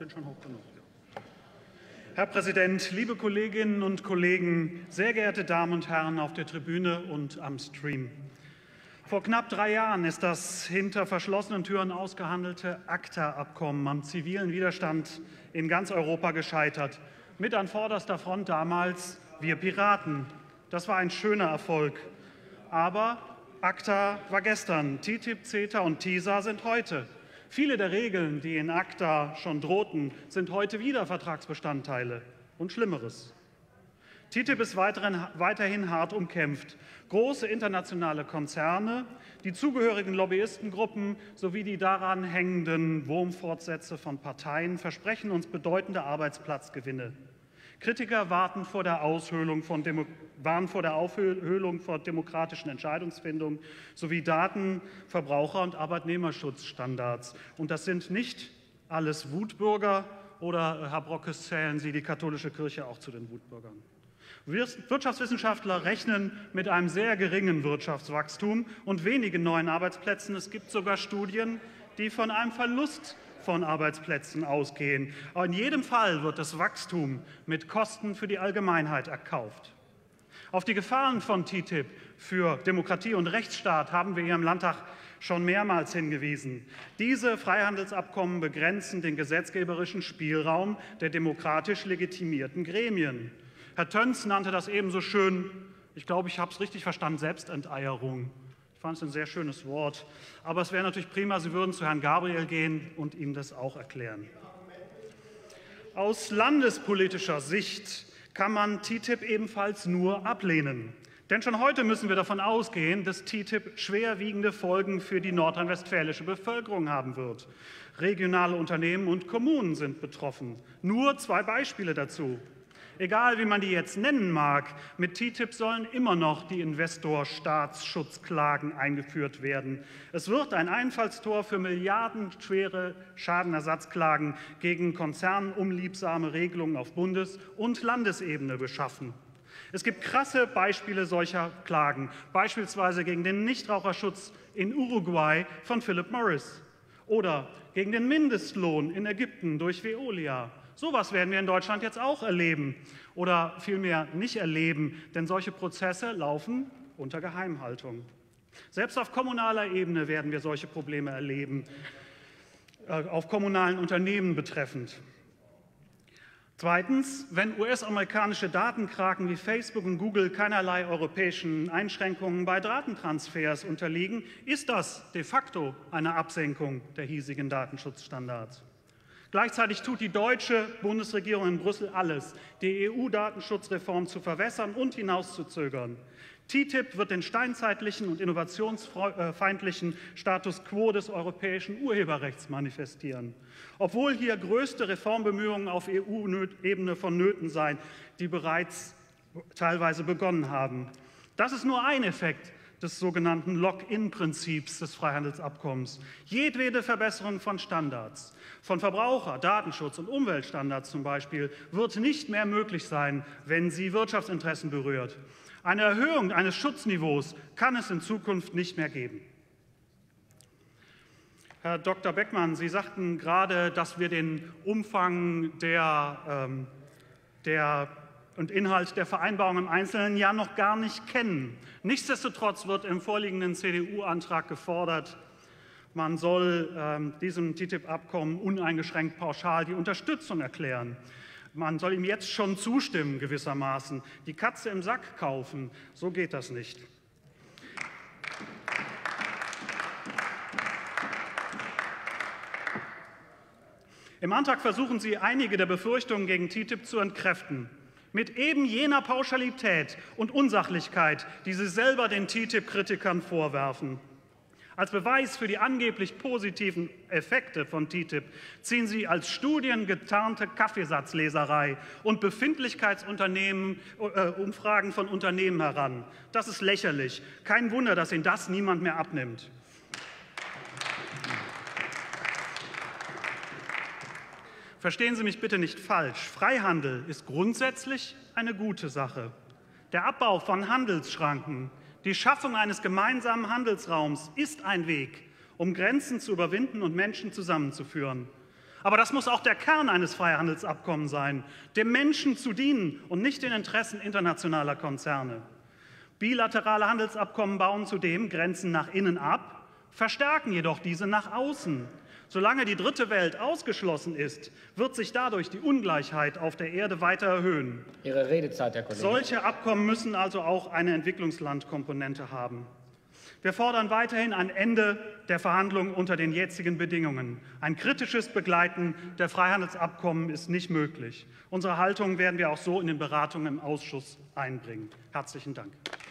Bin schon hoch genug. Herr Präsident, liebe Kolleginnen und Kollegen, sehr geehrte Damen und Herren auf der Tribüne und am Stream. Vor knapp 3 Jahren ist das hinter verschlossenen Türen ausgehandelte ACTA-Abkommen am zivilen Widerstand in ganz Europa gescheitert. Mit an vorderster Front damals wir Piraten. Das war ein schöner Erfolg. Aber ACTA war gestern. TTIP, CETA und TISA sind heute. Viele der Regeln, die in ACTA schon drohten, sind heute wieder Vertragsbestandteile und Schlimmeres. TTIP ist weiterhin hart umkämpft. Große internationale Konzerne, die zugehörigen Lobbyistengruppen sowie die daran hängenden Wurmfortsätze von Parteien versprechen uns bedeutende Arbeitsplatzgewinne. Kritiker warnen vor der Aufhöhlung von demokratischen Entscheidungsfindung sowie Daten-, Verbraucher- und Arbeitnehmerschutzstandards. Und das sind nicht alles Wutbürger, oder, Herr Brockes, zählen Sie die katholische Kirche auch zu den Wutbürgern? Wirtschaftswissenschaftler rechnen mit einem sehr geringen Wirtschaftswachstum und wenigen neuen Arbeitsplätzen. Es gibt sogar Studien, die von einem Verlust von Arbeitsplätzen ausgehen. Aber in jedem Fall wird das Wachstum mit Kosten für die Allgemeinheit erkauft. Auf die Gefahren von TTIP für Demokratie und Rechtsstaat haben wir hier im Landtag schon mehrmals hingewiesen. Diese Freihandelsabkommen begrenzen den gesetzgeberischen Spielraum der demokratisch legitimierten Gremien. Herr Töns nannte das ebenso schön, ich glaube, ich habe es richtig verstanden, Selbstenteierung. Ich fand es ein sehr schönes Wort. Aber es wäre natürlich prima, Sie würden zu Herrn Gabriel gehen und ihm das auch erklären. Aus landespolitischer Sicht kann man TTIP ebenfalls nur ablehnen. Denn schon heute müssen wir davon ausgehen, dass TTIP schwerwiegende Folgen für die nordrhein-westfälische Bevölkerung haben wird. Regionale Unternehmen und Kommunen sind betroffen. Nur 2 Beispiele dazu. Egal, wie man die jetzt nennen mag, mit TTIP sollen immer noch die Investor-Staatsschutzklagen eingeführt werden. Es wird ein Einfallstor für milliardenschwere Schadenersatzklagen gegen konzernunliebsame Regelungen auf Bundes- und Landesebene beschaffen. Es gibt krasse Beispiele solcher Klagen, beispielsweise gegen den Nichtraucherschutz in Uruguay von Philip Morris oder gegen den Mindestlohn in Ägypten durch Veolia. Sowas werden wir in Deutschland jetzt auch erleben oder vielmehr nicht erleben, denn solche Prozesse laufen unter Geheimhaltung. Selbst auf kommunaler Ebene werden wir solche Probleme erleben, auf kommunalen Unternehmen betreffend. Zweitens, wenn US-amerikanische Datenkraken wie Facebook und Google keinerlei europäischen Einschränkungen bei Datentransfers unterliegen, ist das de facto eine Absenkung der hiesigen Datenschutzstandards. Gleichzeitig tut die deutsche Bundesregierung in Brüssel alles, die EU-Datenschutzreform zu verwässern und hinauszuzögern. TTIP wird den steinzeitlichen und innovationsfeindlichen Status quo des europäischen Urheberrechts manifestieren. Obwohl hier größte Reformbemühungen auf EU-Ebene vonnöten seien, die bereits teilweise begonnen haben. Das ist nur ein Effekt des sogenannten Lock-in-Prinzips des Freihandelsabkommens. Jedwede Verbesserung von Standards, von Verbraucher-, Datenschutz- und Umweltstandards zum Beispiel, wird nicht mehr möglich sein, wenn sie Wirtschaftsinteressen berührt. Eine Erhöhung eines Schutzniveaus kann es in Zukunft nicht mehr geben. Herr Dr. Beckmann, Sie sagten gerade, dass wir den Umfang und Inhalt der Vereinbarung im Einzelnen ja noch gar nicht kennen. Nichtsdestotrotz wird im vorliegenden CDU-Antrag gefordert, man soll diesem TTIP-Abkommen uneingeschränkt pauschal die Unterstützung erklären. Man soll ihm jetzt schon zustimmen, gewissermaßen. Die Katze im Sack kaufen, so geht das nicht. Im Antrag versuchen Sie, einige der Befürchtungen gegen TTIP zu entkräften. Mit eben jener Pauschalität und Unsachlichkeit, die Sie selber den TTIP-Kritikern vorwerfen. Als Beweis für die angeblich positiven Effekte von TTIP ziehen Sie als Studien getarnte Kaffeesatzleserei und Umfragen von Unternehmen heran. Das ist lächerlich. Kein Wunder, dass Ihnen das niemand mehr abnimmt. Verstehen Sie mich bitte nicht falsch. Freihandel ist grundsätzlich eine gute Sache. Der Abbau von Handelsschranken, die Schaffung eines gemeinsamen Handelsraums ist ein Weg, um Grenzen zu überwinden und Menschen zusammenzuführen. Aber das muss auch der Kern eines Freihandelsabkommens sein, dem Menschen zu dienen und nicht den Interessen internationaler Konzerne. Bilaterale Handelsabkommen bauen zudem Grenzen nach innen ab, verstärken jedoch diese nach außen. Solange die dritte Welt ausgeschlossen ist, wird sich dadurch die Ungleichheit auf der Erde weiter erhöhen. Ihre Redezeit, Herr Kollege. Solche Abkommen müssen also auch eine Entwicklungslandkomponente haben. Wir fordern weiterhin ein Ende der Verhandlungen unter den jetzigen Bedingungen. Ein kritisches Begleiten der Freihandelsabkommen ist nicht möglich. Unsere Haltung werden wir auch so in den Beratungen im Ausschuss einbringen. Herzlichen Dank.